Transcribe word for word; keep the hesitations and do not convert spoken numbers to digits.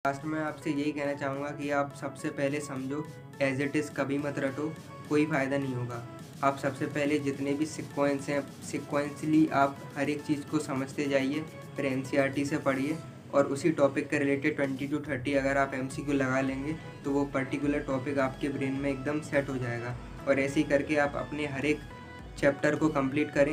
Last में आपसे यही कहना चाहूँगा कि आप सबसे पहले समझो, एज इट इज़ कभी मत रटो, कोई फ़ायदा नहीं होगा। आप सबसे पहले जितने भी सीक्वेंस हैं, सीक्वेंसली आप हर एक चीज़ को समझते जाइए, फिर एनसीईआरटी से पढ़िए और उसी टॉपिक के रिलेटेड ट्वेंटी टू थर्टी अगर आप एमसीक्यू लगा लेंगे तो वो पर्टिकुलर टॉपिक आपके ब्रेन में एकदम सेट हो जाएगा और ऐसे ही करके आप अपने हर एक चैप्टर को कंप्लीट करें।